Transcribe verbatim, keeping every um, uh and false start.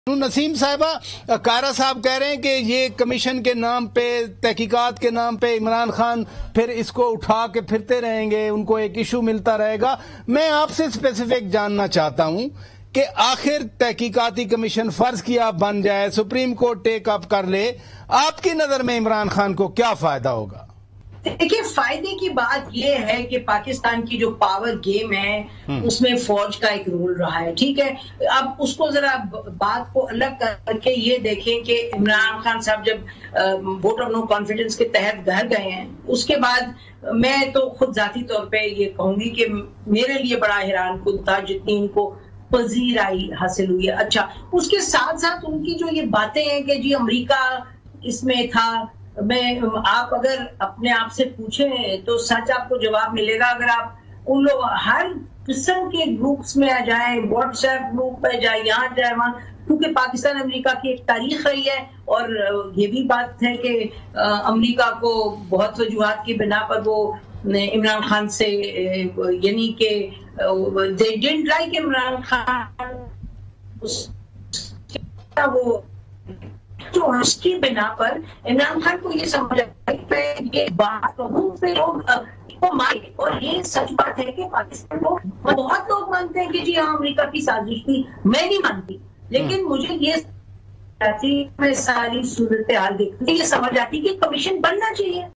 नसीम साहिबा, कारा साहब कह रहे हैं कि ये कमीशन के नाम पे, तहकीकात के नाम पे इमरान खान फिर इसको उठा के फिरते रहेंगे, उनको एक इशू मिलता रहेगा। मैं आपसे स्पेसिफिक जानना चाहता हूं कि आखिर तहकीकाती कमीशन फर्ज किया बन जाए, सुप्रीम कोर्ट टेक अप कर ले, आपकी नजर में इमरान खान को क्या फायदा होगा? देखिए, फायदे की बात यह है कि पाकिस्तान की जो पावर गेम है उसमें फौज का एक रोल रहा है। ठीक है, अब उसको जरा बात को अलग करके ये देखें कि इमरान खान साहब जब वोट ऑफ नो कॉन्फिडेंस के तहत घर गए हैं, उसके बाद मैं तो खुद जाती तौर पे ये कहूंगी कि मेरे लिए बड़ा हैरान कुन था जितनी उनको पजीराई हासिल हुई है। अच्छा, उसके साथ साथ उनकी जो ये बातें हैं कि जी अमेरिका इसमें था, मैं आप अगर अपने आप से पूछें तो सच आपको जवाब मिलेगा अगर आप उन लोग हर किस्म के ग्रुप्स में आ जाए, व्हाट्सएप ग्रुप पे जाए, यहाँ जाए वहां, क्योंकि पाकिस्तान अमेरिका की एक तारीख रही है और ये भी बात है कि अमेरिका को बहुत वजूहात की बिना पर वो इमरान खान से यानी कि they didn't like Imran Khan, वो तो उसकी बिना पर इमरान खान को ये समझ ये बात से लोग को मारे। और ये सच बात है कि पाकिस्तान को बहुत लोग मानते हैं कि जी हाँ अमेरिका की साजिश थी, मैं नहीं मानती, लेकिन मुझे ये सारी सूरत हाल देखते ये समझ आती कि कमीशन बनना चाहिए।